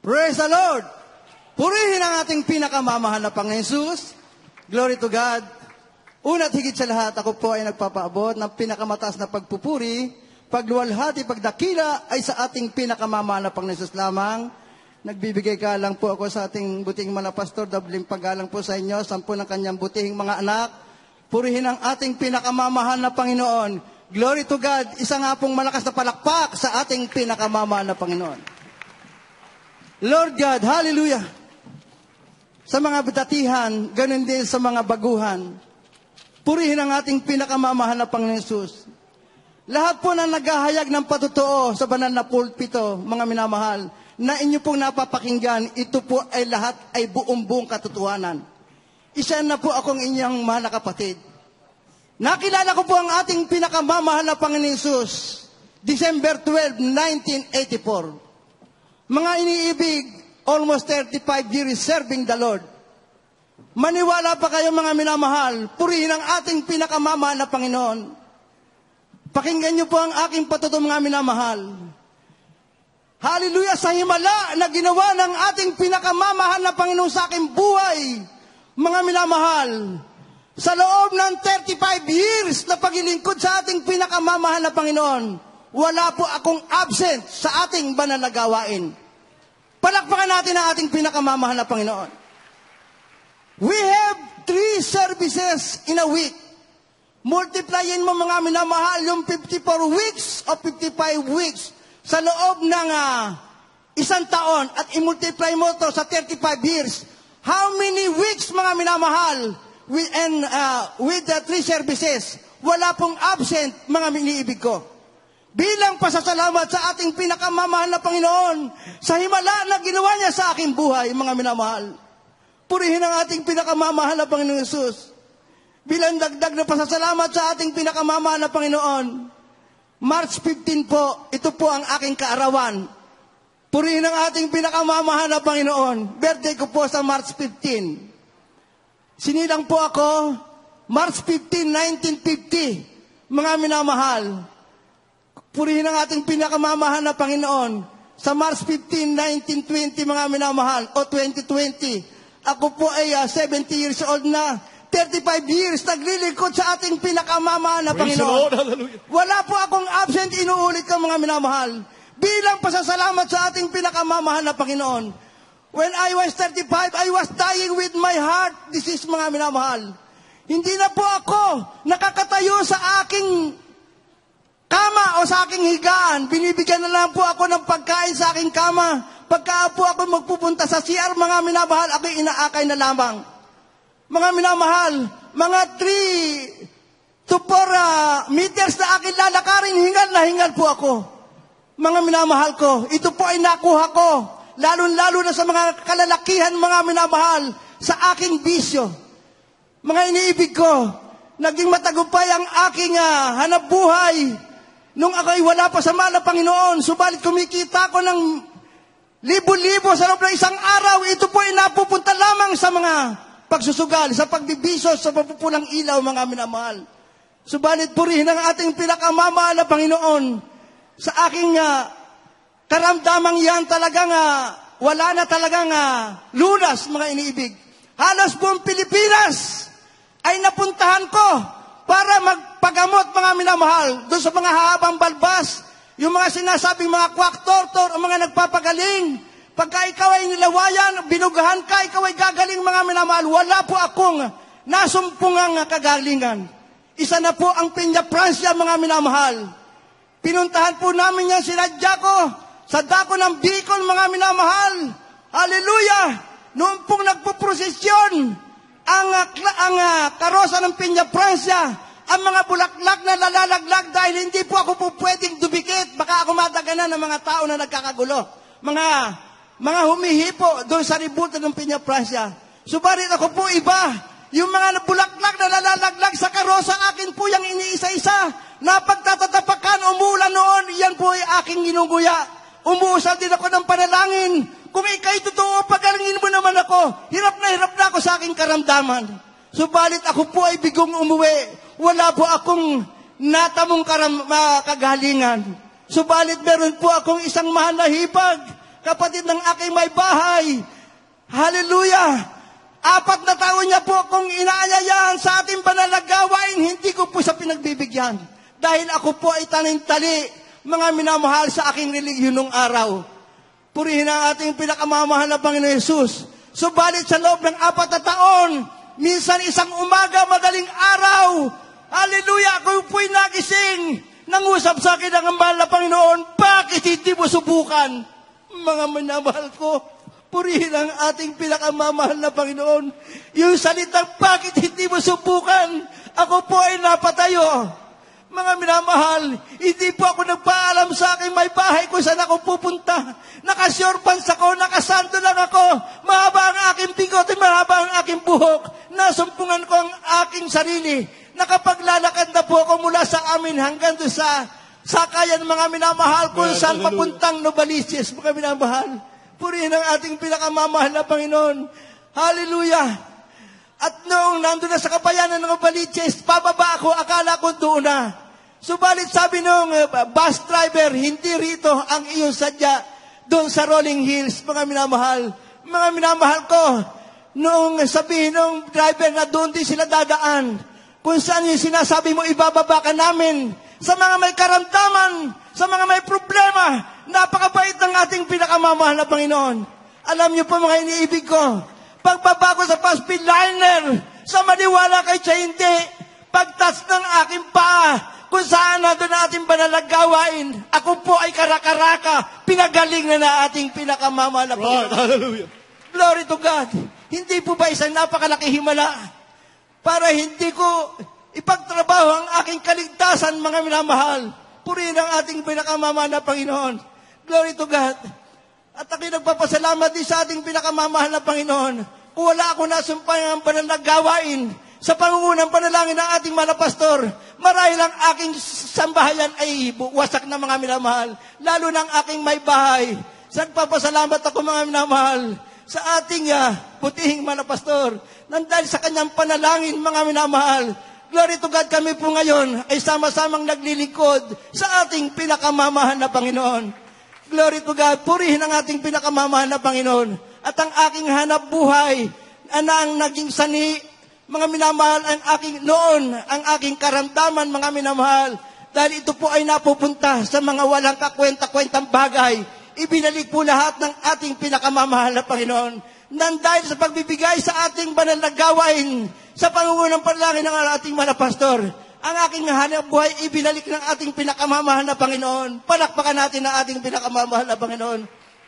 Praise the Lord! Purihin ang ating pinakamamahal na Panginoon Jesus. Glory to God. Una't higit sa lahat, ako po ay nagpapaabot ng pinakamataas na pagpupuri, pagluwalhati, pagdakila ay sa ating pinakamamahal na Panginoon Jesus lamang. Nagbibigay galang po ako sa ating butihing mga pastor, dabling paggalang po sa inyo, 10 ng kanyang butihing mga anak. Purihin ang ating pinakamamahal na Panginoon. Glory to God. Isa nga pong malakas na palakpak sa ating pinakamamahal na Panginoon. Lord God, hallelujah. Sa mga batatihan, ganun din sa mga baguhan. Purihin ang ating pinakamamahal na Panginoon Jesus. Lahat po na naghahayag ng patotoo sa banal na pulpito, mga minamahal, na inyo pong napapakinggan, ito po ay lahat ay buong katotohanan. Isa na po akong inyong mahal na kapatid. Nakilala ko po ang ating pinakamamahal na Panginoon Jesus, December 12, 1984. Mga iniibig, almost 35 years serving the Lord. Maniwala pa kayo mga minamahal, purihin ang ating pinakamamahal na Panginoon. Pakinggan niyo po ang aking patotoo mga minamahal. Hallelujah, sa himala na ginawa ng ating pinakamamahal na Panginoon sa aking buhay, mga minamahal, sa loob ng 35 years na paglilingkod sa ating pinakamamahal na Panginoon, wala po akong absent sa ating banal na gawain. Palakpakan natin ang ating pinakamamahal na Panginoon. We have 3 services in a week. Multiplyin mo mga minamahal yung 54 weeks o 55 weeks sa loob ng isang taon at i-multiply mo to sa 35 years. How many weeks mga minamahal with the 3 services? Wala pong absent mga miniibig ko. Bilang pasasalamat sa ating pinakamamahal na Panginoon sa himala na ginawa niya sa aking buhay, mga minamahal. Purihin ang ating pinakamamahal na Panginoon Jesus. Bilang dagdag na pasasalamat sa ating pinakamamahal na Panginoon, March 15 po, ito po ang aking kaarawan. Purihin ang ating pinakamamahal na Panginoon. Birthday ko po sa March 15. Sinilang po ako, March 15, 1950. Mga minamahal, purihin ang ating pinakamamahal na Panginoon. Sa March 15, 1920, mga minamahal, o 2020, ako po ay 70 years old na. 35 years naglilingkod sa ating pinakamamahal na Panginoon. Wala po akong absent, inuulit ko mga minamahal. Bilang pasasalamat sa ating pinakamamahal na Panginoon. When I was 35, I was dying with my heart. This is mga minamahal. Hindi na po ako nakakatayo sa aking kama o sa aking higaan. Binibigyan na lang po ako ng pagkain sa aking kama. Pagka po ako magpupunta sa CR, mga minamahal, ako'y inaakay na lamang. Mga minamahal, mga 3 to 4 meters na aking lalakarin, hingal na hingal po ako. Mga minamahal ko, ito po ay nakuha ko, lalo-lalo na sa mga kalalakihan, mga minamahal, sa aking bisyo. Mga iniibig ko, naging matagumpay ang aking hanap buhay nung ako'y wala pa sa mahal na Panginoon, subalit kumikita ko ng libo-libo sa loob ng isang araw, ito po ay napupunta lamang sa mga pagsusugal, sa pagbibiso, sa papupulang ilaw, mga minamahal. Subalit purihin ang ating pinakamamahal na Panginoon. Sa aking karamdamang yan talagang wala na talagang lunas, mga iniibig. Halos buong Pilipinas ay napuntahan ko para magpagamot, mga minamahal, doon sa mga hahabang balbas, yung mga sinasabing mga quack tortor, o mga nagpapagaling. Pagka ikaw ay nilawayan, binugahan ka, ikaw ay gagaling, mga minamahal. Wala po akong nasumpungang kagalingan. Isa na po ang Peña Francia, mga minamahal. Pinuntahan po namin yan, sinadya ko, sa dako ng Bicol, mga minamahal. Hallelujah! Noong pong nagpuprosesyon, ang karosa ng Peña Francia, ang mga bulaklak na lalalaglag dahil hindi po ako po pwedeng dumikit. Baka ako madaganan ng mga tao na nagkakagulo. Mga humihipo doon sa ributan ng Peña Francia. Subalit ako po iba. Yung mga bulaklak na lalalaglag sa karosa, akin po yung iniisa-isa. Napagtatatapakan, umulan noon, yan po ay aking ginuguya. Umuusal din ako ng panalangin. Kung ikay totoo, pagalingin mo naman ako. Hirap na ako sa aking karamdaman. Subalit ako po ay bigong umuwi. Wala po akong natamong kagalingan. Subalit meron po akong isang mahal na hipag. kapatid ng aking may bahay. Hallelujah! 4 na taon niya po kung inaanyayahan sa ating banal na gawain, hindi ko po siya pinagbibigyan. Dahil ako po ay talintali, mga minamahal sa aking relihiyon nung araw. Purihin ang ating pinakamamahal na Panginoon Yesus. Subalit sa loob ng 4 na taon, minsan isang umaga, madaling araw, hallelujah, ako po'y nagising. Nangusap sa akin ang mahal na Panginoon, bakit hindi mo subukan? Mga minamahal ko, purihin ang ating pinakamamahal na Panginoon. Yung salitang, bakit hindi mo subukan? Ako po ay napatayo. Mga minamahal, hindi po ako nagpaalam sa aking may bahay kung saan ako pupunta. Naka-short pants ako, nakasanto lang ako. Mahaba ang aking bigote, mahaba ang aking buhok. Nasumpungan ko ang aking sarili. Nakapaglalakad na po ako mula sa amin hanggang doon sa sakayan, mga minamahal, kung saan papuntang Novaliches, mga minamahal. Purihin ang ating pinakamamahal na Panginoon. Hallelujah! At noong nandun na sa kabayanan ng Novaliches, pababa ako, akala ko doon na. Subalit sabi nung bus driver, hindi rito ang iyong sadya doon sa Rolling Hills, mga minamahal. Mga minamahal ko, noong sabihin ng driver na doon din sila dadaan, kung saan yung sinasabi mo, ibababa ka namin sa mga may karamdaman, sa mga may problema. Napakabait ng ating pinakamamahal na Panginoon. Alam niyo po, mga iniibig ko, pagbabago sa passport liner, sa maniwala kay siya hindi, pagtas ng aking paa, kung saan na doon ating banal na gawain, ako po ay karakaraka, pinagaling na ating pinakamamahal na Panginoon. Hallelujah. Glory to God. Hindi po ba isang napakalaki himala para hindi ko ipagtrabaho ang aking kaligtasan, mga minamahal? Purihin ang ating pinakamamahal na Panginoon. Glory to God. At ako'y nagpapasalamat din sa ating pinakamamahal na Panginoon. Kung wala ako nasumpayan ang banal na gawain sa pangungunang panalangin ng ating mga pastor, marahil ang aking sambahayan ay wasak na, mga minamahal. Lalo ng aking may bahay. Nagpapasalamat ako, mga minamahal, sa ating putihing mga pastor. Nandahil sa kanyang panalangin, mga minamahal, glory to God, kami po ngayon ay sama-samang naglilingkod sa ating pinakamamahal na Panginoon. Glory to God, purihin ang ating pinakamamahal na Panginoon. At ang aking hanap buhay, na ang naging sani, mga minamahal, ang aking karamdaman, mga minamahal, dahil ito po ay napupunta sa mga walang kakwenta-kwentang bagay. Ibinalik po lahat ng ating pinakamamahal na Panginoon. Nandahil sa pagbibigay sa ating banal na gawain, sa pangungunang panalangin ng ating mga pastor, ang aking hanap buhay ibinalik ng ating pinakamamahal na Panginoon. Palakpakan natin ang ating pinakamamahal na Panginoon.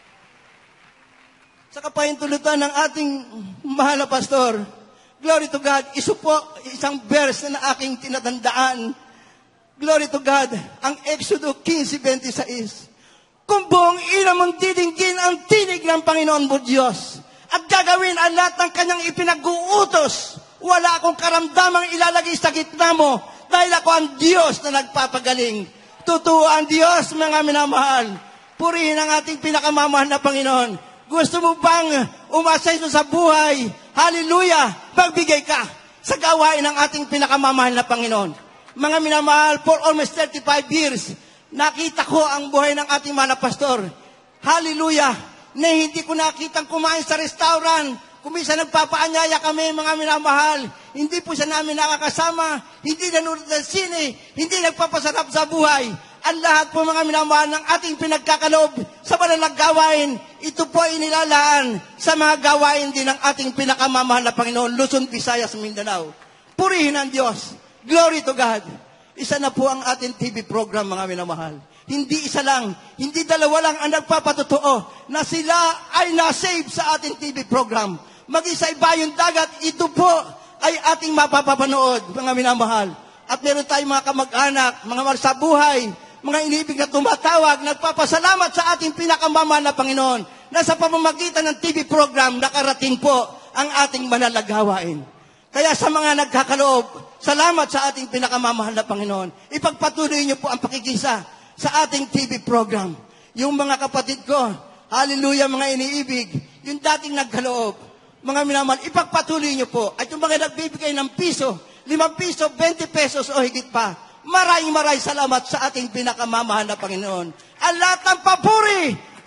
Sa kapahintulutan ng ating mahal na pastor, glory to God, isang verse na aking tinatandaan. Glory to God, ang Exodo 15:26. Kung buong ina mong didinggin ang tinig ng Panginoon mo Diyos, at gagawin ang lahat ng kanyang ipinag-uutos, wala akong karamdamang ilalagay sa gitna mo, dahil ako ang Diyos na nagpapagaling. Totoo ang Diyos, mga minamahal. Purihin ang ating pinakamamahal na Panginoon. Gusto mo bang umasenso sa buhay? Hallelujah! Magbigay ka sa gawain ng ating pinakamamahal na Panginoon. Mga minamahal, for almost 35 years, nakita ko ang buhay ng ating mga pastor. Hallelujah! Na hindi ko nakitang kumain sa restaurant. Kumisa nagpapaanyaya kami, mga minamahal. Hindi po siya namin nakakasama. Hindi nanonood ng sine. Hindi nagpapasarap sa buhay. Ang lahat po, mga minamahal, ng ating pinagkakaloob sa banal na gawain, ito po ay nilalaan sa mga gawain din ng ating pinakamamahal na Panginoon, Luzon, Visayas, Mindanao. Purihin ang Diyos. Glory to God. Isa na po ang ating TV program, mga minamahal. Hindi isa lang, hindi dalawa lang ang nagpapatotoo na sila ay na-save sa ating TV program. Mag-isa Bayong Dagat, ito po ay ating mapapapanood, mga minamahal. At meron tayong mga kamag-anak, mga sa buhay, mga inibig na tumatawag, nagpapasalamat sa ating pinakamamahal na Panginoon na sa pamamagitan ng TV program nakarating po ang ating banal na gawain. Kaya sa mga nagkakaloob, salamat sa ating pinakamamahal na Panginoon. Ipagpatuloy niyo po ang pakikisa sa ating TV program. Yung mga kapatid ko, hallelujah, mga iniibig, yung dating nagkaloob, mga minamahal, ipagpatuloy niyo po. At yung mga nagbibigay ng piso, 5 piso, 20 pesos o higit pa, maraming salamat sa ating pinakamamahal na Panginoon. Ang lahat ng papuri,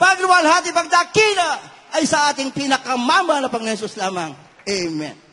pagluwalhati, pagdakila ay sa ating pinakamamahal na Panginoon Jesus lamang. Amen.